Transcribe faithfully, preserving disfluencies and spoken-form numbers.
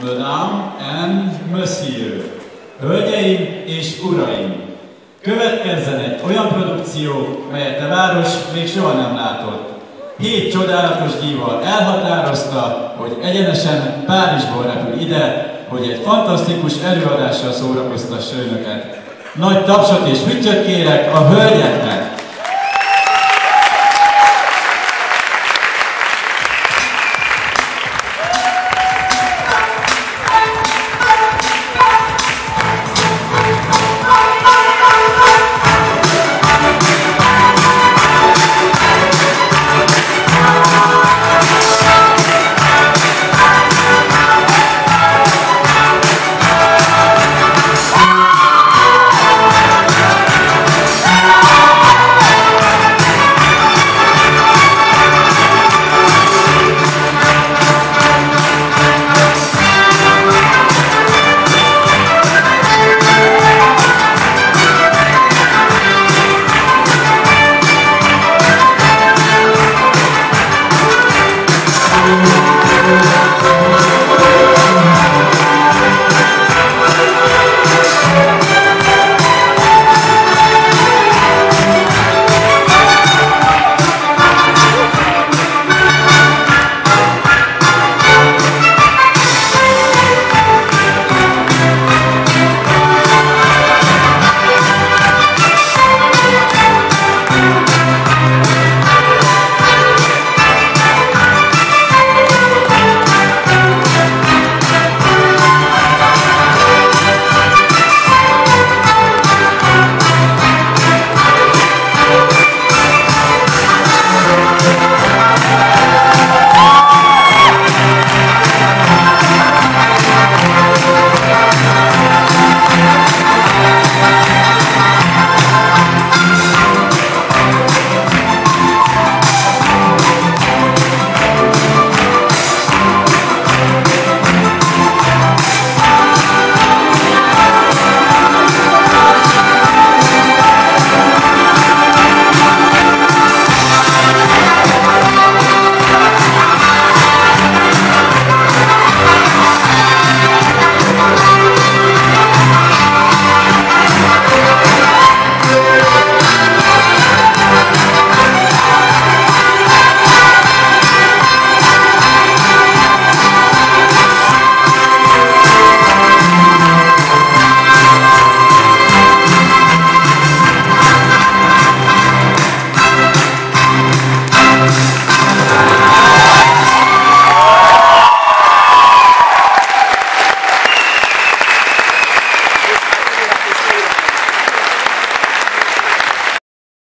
Mesdames and Messieurs, hölgyeim és uraim! Következzen egy olyan produkció, melyet a város még soha nem látott. Hét csodálatos díjval elhatározta, hogy egyenesen Párizsból repül ide, hogy egy fantasztikus előadással szórakoztassa önöket. Nagy tapsot és füttyöt kérek a hölgyeknek!